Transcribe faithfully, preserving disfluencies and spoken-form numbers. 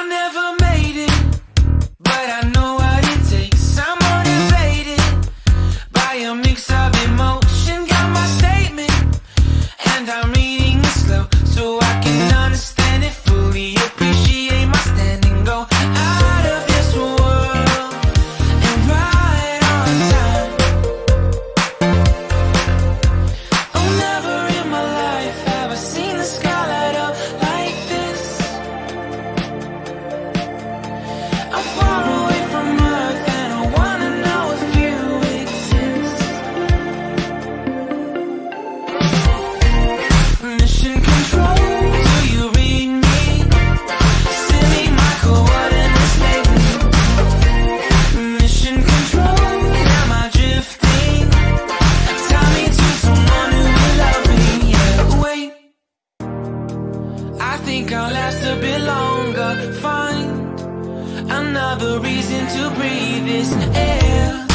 I never made it, but I know what it takes. I'm motivated by a mix of emotion. Got my statement, and I'm reading it slow so I can understand it fully. Appreciate my standing, go out of this world and right on time. Oh, never in my life have I seen the sky light up like this. I'm far away from Earth and I wanna know if you exist. Mission control, do you read me? Send me my coordinates lately. Mission control, am I drifting? Tie me to someone who will love me. Yeah, wait, I think I'll last a bit longer. Find another reason to breathe this air.